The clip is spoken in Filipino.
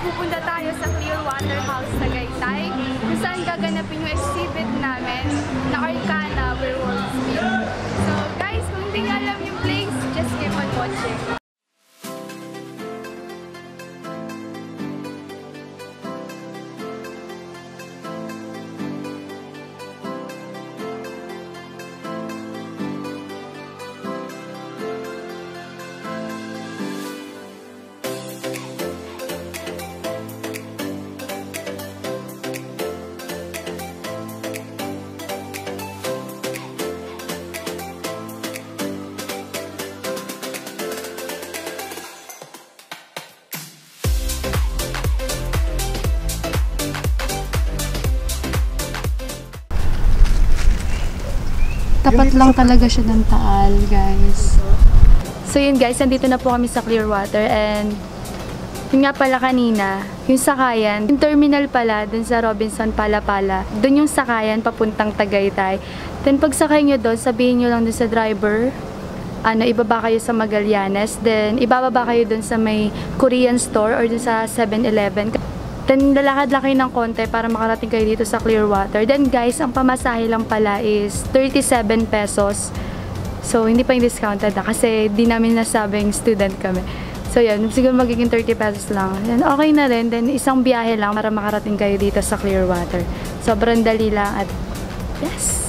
pupunta tayo sa Clearwater House sa Tagaytay, kung saan gaganapin yung exhibit namin na Arcana Werewolf Film. So guys, kung hindi nyo alam yung place, just keep on watching. Tapat lang talaga siya ng Taal, guys. So yun guys, nandito na po kami sa Clearwater and yun nga pala kanina, yung sakayan, yung terminal pala dun sa Robinson Palapala, dun yung sakayan papuntang Tagaytay. Then pag sakay nyo doon, sabihin nyo lang dun sa driver, ibaba kayo sa Magallanes, then ibababa kayo dun sa may Korean store or dun sa 7-Eleven. Then lalakad lang kayo ng konti para makarating kayo dito sa Clearwater. Then guys, ang pamasahe lang pala is 37 pesos. So hindi pa yung discounted na kasi di namin nasabing student kami. So yun, siguro magiging 30 pesos lang. Then okay na rin. Then isang biyahe lang para makarating kayo dito sa Clearwater. Sobrang dali lang at yes!